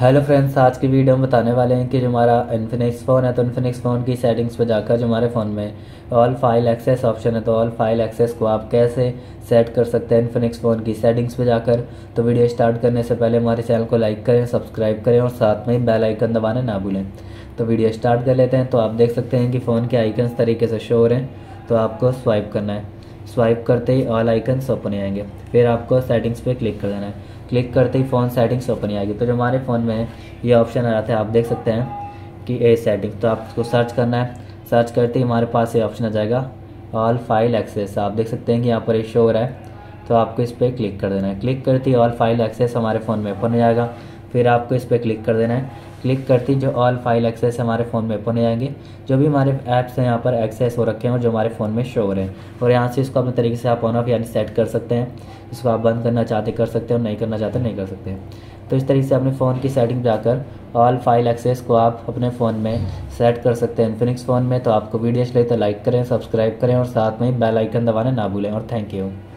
Hello friends, आज की video में बताने वाले हैं कि जो हमारा इन्फिनिक्स फ़ोन है तो इन्फिनिक्स फ़ोन की सेटिंग्स पे जाकर जो हमारे फ़ोन में ऑल फाइल एक्सेस ऑप्शन है तो ऑल फाइल एक्सेस को आप कैसे सेट कर सकते हैं इन्फिनिक्स फ़ोन की सेटिंग्स पे जाकर। तो वीडियो स्टार्ट करने से पहले हमारे चैनल को लाइक करें, सब्सक्राइब करें और साथ में ही बेल आइकन दबाना ना भूलें। तो वीडियो स्टार्ट कर लेते हैं। तो आप देख सकते हैं कि फ़ोन के आइकन्स तरीके से शो हो रहे हैं। तो आपको स्वाइप करना है, स्वाइप करते ही ऑल आइकन्स ओपन आएंगे। फिर आपको सेटिंग्स पे क्लिक कर देना है, क्लिक करते ही फ़ोन सेटिंग्स ओपन आएगी। तो जो हमारे फ़ोन में ये ऑप्शन आ जाता है, आप देख सकते हैं कि ए सेटिंग। तो आपको सर्च करना है, सर्च करते ही हमारे पास ये ऑप्शन आ जाएगा ऑल फाइल एक्सेस। आप देख सकते हैं कि यहाँ पर ये शो हो रहा है। तो आपको इस पर क्लिक कर देना है, क्लिक करते ही ऑल फाइल एक्सेस हमारे फ़ोन में ओपन हो जाएगा। फिर आपको इस पर क्लिक कर देना है, क्लिक करते ही जो ऑल फाइल एक्सेस हमारे फ़ोन में ओपन हो जाएंगे। जो भी हमारे ऐप्स हैं यहाँ पर एक्सेस हो रखे हैं और जो हमारे फ़ोन में शो हो रहे हैं, और यहाँ से इसको अपने तरीके से आप ऑन ऑफ यानी सेट कर सकते हैं। इसको आप बंद करना चाहते कर सकते हैं और नहीं करना चाहते नहीं कर सकते। तो इस तरीके से अपने फ़ोन की सेटिंग जाकर ऑल फाइल एक्सेस को आप अपने फ़ोन में सेट कर सकते हैं इन्फिनिक्स फ़ोन में। तो आपको वीडियो अच्छी लगे तो लाइक करें, सब्सक्राइब करें और साथ में बेल आइकन दबाना ना भूलें। और थैंक यू।